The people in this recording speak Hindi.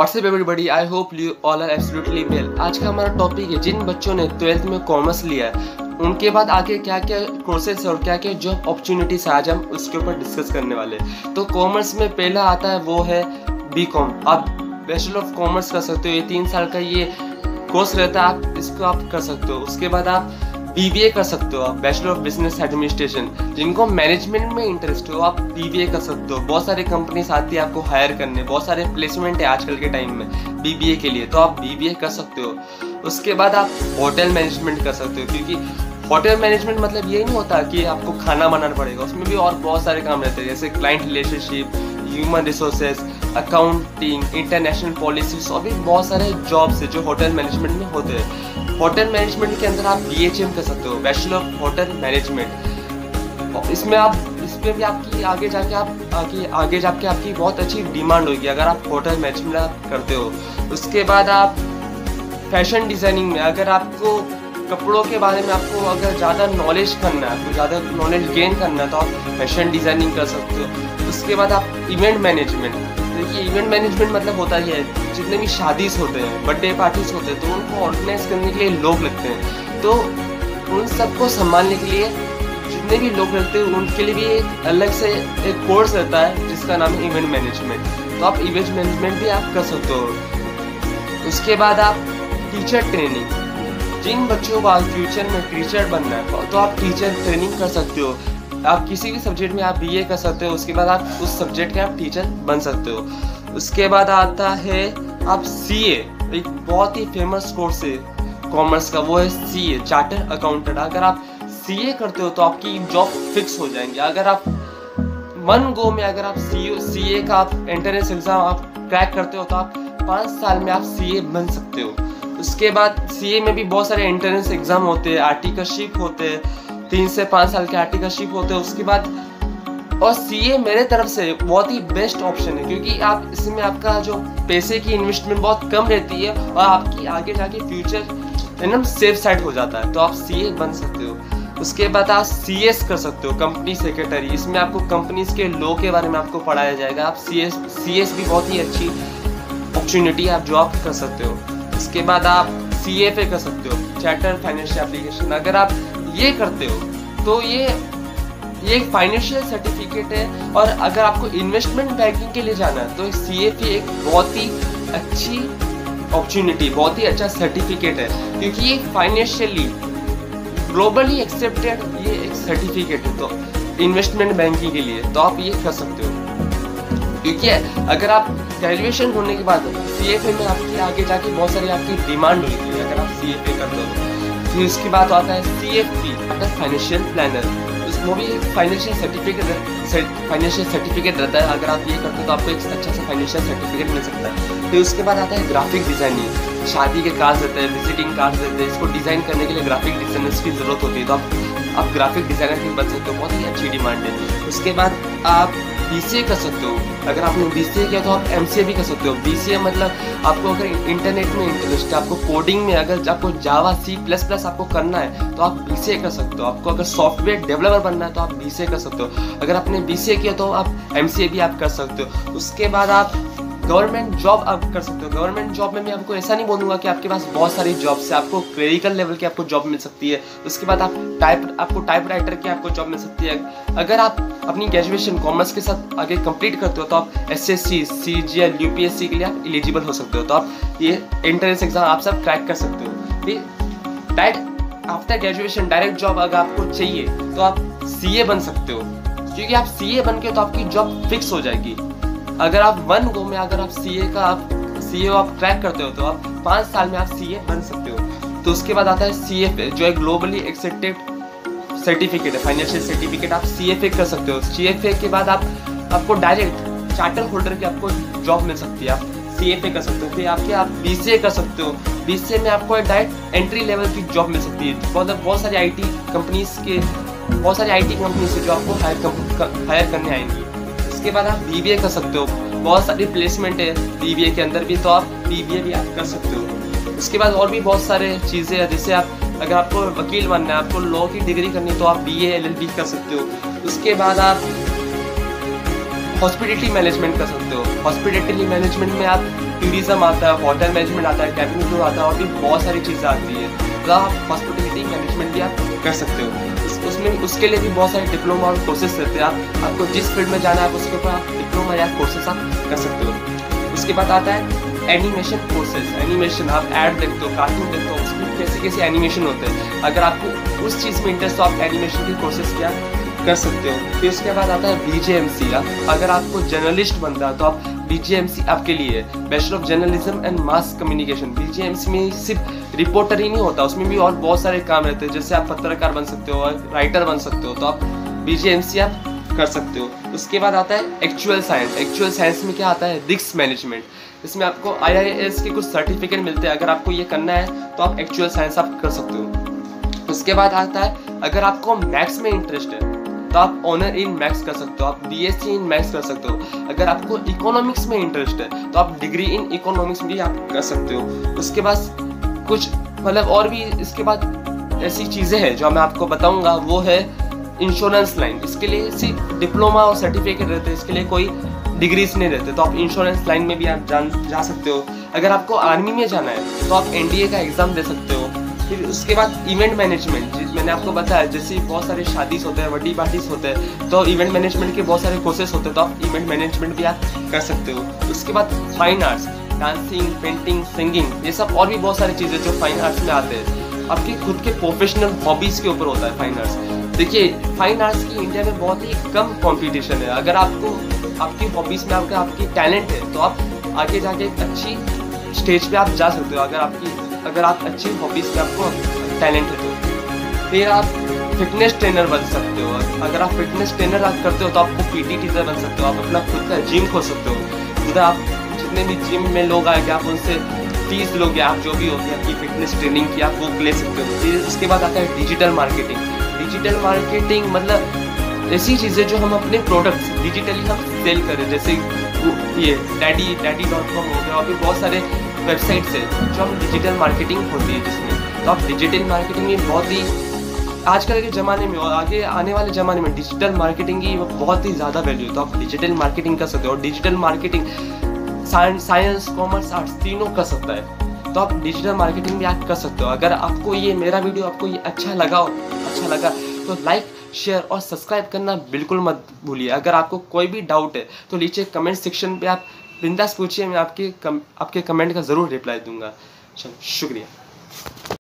WhatsApp everybody, I hope you all are absolutely well. आज का हमारा टॉपिक है जिन बच्चों ने 12th में कॉमर्स लिया है उनके बाद आगे क्या क्या कोर्सेज और क्या क्या जॉब अपॉर्चुनिटीज आज हम उसके ऊपर डिस्कस करने वाले हैं। तो कॉमर्स में पहला आता है वो है बीकॉम। आप बैचलर ऑफ कॉमर्स कर सकते हो, ये 3 साल का ये कोर्स रहता है, आप इसको आप कर सकते हो। उसके बाद आप बीबीए कर सकते हो, आप बैचलर ऑफ बिजनेस एडमिनिस्ट्रेशन। जिनको मैनेजमेंट में इंटरेस्ट हो आप बीबीए कर सकते हो। बहुत सारी कंपनीज आती है आपको हायर करने, बहुत सारे प्लेसमेंट है आजकल के टाइम में बीबीए के लिए, तो आप बीबीए कर सकते हो। उसके बाद आप होटल मैनेजमेंट कर सकते हो, क्योंकि होटल मैनेजमेंट मतलब ये नहीं होता कि आपको खाना बनाना पड़ेगा, उसमें भी और बहुत सारे काम रहते हैं, जैसे client relationship, human resources, accounting, international policies और भी बहुत सारे जॉब्स है जो होटल मैनेजमेंट में होते हैं। होटल मैनेजमेंट के अंदर आप बीएचएम कर सकते हो, बैचलर ऑफ होटल मैनेजमेंट। इसमें भी आपकी आगे जाके आपकी बहुत अच्छी डिमांड होगी अगर आप होटल मैनेजमेंट आप करते हो। उसके बाद आप फैशन डिज़ाइनिंग में, अगर आपको कपड़ों के बारे में आपको अगर ज़्यादा नॉलेज करना है, आपको ज़्यादा नॉलेज गेन करना है तो आप फैशन डिज़ाइनिंग कर सकते हो। उसके बाद आप इवेंट मैनेजमेंट, देखिए इवेंट मैनेजमेंट मतलब होता ही है, जितने भी शादीज होते हैं, बर्थडे पार्टीज होते हैं, तो उनको ऑर्गेनाइज करने के लिए लोग लगते हैं, तो उन सबको संभालने के लिए जितने भी लोग लगते हैं उनके लिए भी एक अलग से एक कोर्स रहता है जिसका नाम है इवेंट मैनेजमेंट। तो आप इवेंट मैनेजमेंट भी आप कर सकते हो। उसके बाद आप टीचर ट्रेनिंग, जिन बच्चों को फ्यूचर में टीचर बनना है तो आप टीचर ट्रेनिंग कर सकते हो। आप किसी भी सब्जेक्ट में आप बीए कर सकते हो, उसके बाद आप उस सब्जेक्ट के आप टीचर बन सकते हो। उसके बाद आता है आप सीए, एक बहुत ही फेमस कोर्स है कॉमर्स का, वो है सीए, चार्टर अकाउंटेंट। अगर आप सीए करते हो तो आपकी जॉब फिक्स हो जाएंगी। अगर आप वन गो में अगर आप सीए का आप एंट्रेंस एग्जाम आप क्रैक करते हो तो आप 5 साल में आप सीए बन सकते हो। उसके बाद सीए में भी बहुत सारे एंट्रेंस एग्जाम होते हैं, आर्टिकलशिप होते हैं, 3 से 5 साल के आर्टिकलशिप होते हैं। उसके बाद और सीए मेरे तरफ से बहुत ही बेस्ट ऑप्शन है, क्योंकि आप इसमें आपका जो पैसे की इन्वेस्टमेंट बहुत कम रहती है और आपकी आगे जाके फ्यूचर एकदम सेफ साइड हो जाता है, तो आप सीए बन सकते हो। उसके बाद आप सीएस कर सकते हो, कंपनी सेक्रेटरी। इसमें आपको कंपनीज के लॉ के बारे में आपको पढ़ाया जाएगा। आप सीएस भी बहुत ही अच्छी अपॉर्चुनिटी आप जॉब कर सकते हो। उसके बाद आप सीएफए कर सकते हो, चार्टर फाइनेंशियल एप्लीकेशन। अगर आप ये करते हो तो ये एक फाइनेंशियल सर्टिफिकेट है, और अगर आपको इन्वेस्टमेंट बैंकिंग के लिए जाना है तो सीएफए एक बहुत ही अच्छी अपॉर्चुनिटी, बहुत ही अच्छा सर्टिफिकेट है, क्योंकि ये फाइनेंशियली ग्लोबली एक्सेप्टेड ये एक सर्टिफिकेट है तो इन्वेस्टमेंट बैंकिंग के लिए, तो आप ये कर सकते हो। क्योंकि अगर आप ग्रेजुएशन होने के बाद सीएफए में आपकी आगे जाके बहुत सारी आपकी डिमांड होगी अगर आप सीएफए करते हो। फिर उसके बाद आता है सीएफपी, फाइनेंशियल प्लानर। वो भी एक फाइनेंशियल सर्टिफिकेट रहता है। अगर आप ये करते हो तो आपको एक अच्छा सा फाइनेंशियल सर्टिफिकेट मिल सकता है। फिर उसके बाद आता है ग्राफिक डिजाइनिंग, शादी के कार्ड रहते हैं, विजिटिंग कार्ड रहते हैं, इसको डिज़ाइन करने के लिए ग्राफिक डिजाइनर्स की ज़रूरत होती है, तो आप ग्राफिक डिज़ाइनर भी बन सकते हो, बहुत ही अच्छी डिमांड है। उसके बाद आप बीसीए कर सकते हो, अगर आपने बीसीए किया तो आप एमसीए भी कर सकते हो। बीसीए मतलब आपको अगर इंटरनेट में इंटरेस्ट है, आपको कोडिंग में, अगर आपको जावा C++ आपको करना है तो आप बीसीए कर सकते हो। आपको अगर सॉफ्टवेयर डेवलपर बनना है तो आप बीसीए कर सकते हो। अगर आपने बीसीए किया तो आप एमसीए भी आप कर सकते हो। उसके बाद आप गवर्नमेंट जॉब आप कर सकते हो। गवर्नमेंट जॉब में मैं आपको ऐसा नहीं बोलूँगा कि आपके पास बहुत सारी जॉब्स है, आपको क्लरिकल लेवल की आपको जॉब मिल सकती है। उसके बाद आपको टाइप राइटर की आपको जॉब मिल सकती है। अगर आप अपनी ग्रेजुएशन कॉमर्स के साथ आगे कंप्लीट करते हो तो आप एसएससी, सीजीएल, यूपीएससी के लिए आप एलिजिबल हो सकते हो, तो आप ये एंट्रेंस एग्जाम आप सब क्रैक कर सकते हो। फिर direct after graduation direct job अगर आपको चाहिए तो आप सीए बन सकते हो, क्योंकि आप सीए बन के तो आपकी जॉब फिक्स हो जाएगी। अगर आप वन गो में अगर आप सीए आप क्रैक करते हो तो आप 5 साल में आप सीए बन सकते हो। तो उसके बाद आता है सीएफए, जो एक ग्लोबली एक्सेप्टेड सर्टिफिकेट है, फाइनेंशियल सर्टिफिकेट। आप सीएफए कर सकते हो। सीएफए के बाद आपको डायरेक्ट चार्टर होल्डर की आपको जॉब मिल सकती है, आप सीएफए कर सकते हो। फिर आप बीसीए कर सकते हो। बीसीए में आपको डायरेक्ट एंट्री लेवल की जॉब मिल सकती है। बहुत सारी आईटी कंपनीज से जो आपको हायर करने आएंगी। उसके बाद आप बीबीए कर सकते हो, बहुत सारी प्लेसमेंट है बीबीए के अंदर भी, तो आप बीबीए भी आप कर सकते हो। उसके बाद और भी बहुत सारे चीज़ें हैं, जैसे अगर आपको वकील बनना है, आपको लॉ की डिग्री करनी है तो आप बीए एलएलबी कर सकते हो। उसके बाद आप हॉस्पिटैलिटी मैनेजमेंट कर सकते हो। हॉस्पिटैलिटी मैनेजमेंट में आप टूरिज्म आता है, होटल मैनेजमेंट आता है, कैबिन क्रू आता है और भी बहुत सारी चीज़ें आती है। तो आप हॉस्पिटलिटी मैनेजमेंट भी आप कर सकते हो। उसमें उसके लिए भी बहुत सारे डिप्लोमा और कोर्सेज रहते हैं। आपको जिस फील्ड में जाना है आप उसके ऊपर आप डिप्लोमा या कोर्सेज आप कर सकते हो। उसके बाद आता है एनिमेशन कोर्सेज। एनिमेशन, आप ऐड देखते हो, कार्टून देखते हो, उसमें कैसे एनिमेशन होते हैं। अगर आपको उस चीज़ में इंटरेस्ट तो आप एनिमेशन के कोर्सेज क्या कर सकते हो। फिर उसके बाद आता है BJMC। अगर आपको जर्नलिस्ट बनना है तो आप BJMC आपके लिए है, bachelor of journalism and mass communication. BJMC में सिर्फ रिपोर्टर ही नहीं होता, उसमें भी और बहुत सारे काम रहते हैं। जैसे आप पत्रकार बन सकते हो, राइटर बन सकते हो, तो आप BJMC आप कर सकते हो। उसके बाद आता है एक्चुअल साइंस। एक्चुअल साइंस में क्या आता है, रिस्क मैनेजमेंट। इसमें आपको IIS के कुछ सर्टिफिकेट मिलते हैं। अगर आपको ये करना है तो आप एक्चुअल साइंस आप कर सकते हो। उसके बाद आता है अगर आपको मैथ्स में इंटरेस्ट है तो आप ऑनर इन मैथ्स कर सकते हो, आप BSc इन मैथ्स कर सकते हो। अगर आपको इकोनॉमिक्स में इंटरेस्ट है तो आप डिग्री इन इकोनॉमिक्स भी आप कर सकते हो। उसके बाद कुछ मतलब और भी इसके बाद ऐसी चीज़ें हैं जो मैं आपको बताऊंगा, वो है इंश्योरेंस लाइन। इसके लिए सिर्फ डिप्लोमा और सर्टिफिकेट रहते हैं, इसके लिए कोई डिग्रीज नहीं रहते। तो आप इंश्योरेंस लाइन में भी आप जा सकते हो। अगर आपको आर्मी में जाना है तो आप NDA का एग्ज़ाम दे सकते हो। फिर उसके बाद इवेंट मैनेजमेंट, मैंने आपको बताया जैसे बहुत सारे शादीज होते हैं, बर्थडे पार्टीज होते हैं, तो इवेंट मैनेजमेंट के बहुत सारे कोर्सेज होते हैं, तो आप इवेंट मैनेजमेंट भी आप कर सकते हो। उसके बाद fine arts, dancing, painting, singing, ये सब और भी बहुत सारी चीज़ें जो फाइन आर्ट्स में आते हैं। आपकी खुद के प्रोफेशनल हॉबीज़ के ऊपर होता है फाइन आर्ट्स। देखिए फाइन आर्ट्स की इंडिया में बहुत ही कम कंपटीशन है। अगर आपको आपकी हॉबीज़ में आपकी टैलेंट है तो आप आगे जाके एक अच्छी स्टेज पे आप जा सकते हो। अगर आप अच्छी हॉबीज़ में आपको टैलेंट है तो फिर आप फिटनेस ट्रेनर बन सकते हो। अगर आप फिटनेस ट्रेनर आप करते हो तो आपको PT टीचर बन सकते हो। आप अपना खुद का जिम खोल सकते हो। उधर आप जितने भी जिम में लोग आएंगे आप उनसे फीस लोगे, आप जो भी होती है आपकी फिटनेस ट्रेनिंग की आप वो ले सकते हो। फिर उसके बाद आता है डिजिटल मार्केटिंग। डिजिटल मार्केटिंग मतलब ऐसी चीज़ें जो हम अपने प्रोडक्ट्स डिजिटली हम सेल करें, जैसे ये daddy.com हो गया और भी बहुत सारे वेबसाइट्स है जो हम डिजिटल मार्केटिंग होती है जिसमें। तो आप डिजिटल मार्केटिंग में बहुत ही आजकल के ज़माने में और आगे आने वाले ज़माने में डिजिटल मार्केटिंग की बहुत ही ज़्यादा वैल्यू है। तो आप डिजिटल मार्केटिंग कर सकते हो। और digital marketing science, commerce, arts तीनों कर सकता है। तो आप डिजिटल मार्केटिंग भी आप कर सकते हो। अगर आपको ये मेरा वीडियो आपको ये अच्छा लगा तो लाइक, शेयर और सब्सक्राइब करना बिल्कुल मत भूलिए। अगर आपको कोई भी डाउट है तो नीचे कमेंट सेक्शन पे आप बिंदास पूछिए, मैं आपके कमेंट का ज़रूर रिप्लाई दूंगा। चलो शुक्रिया।